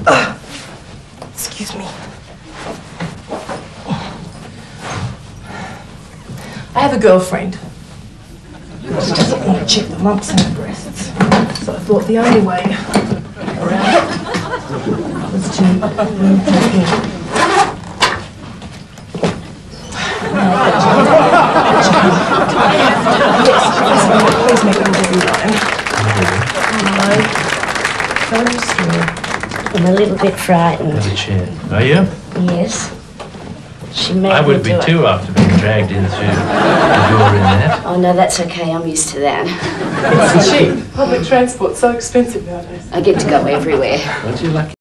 Excuse me. I have a girlfriend. She doesn't want to check the lumps in her breasts. So I thought the only way around it was to move her in. Please make it a little line. Hello. So sure. I'm a little bit frightened. Have a chair. Are you? Yes. She made I would me be do too it. after being dragged in through the door in that. Oh no, that's okay. I'm used to that. It's cheap. Public transport's so expensive nowadays. I get to go everywhere. Aren't you lucky?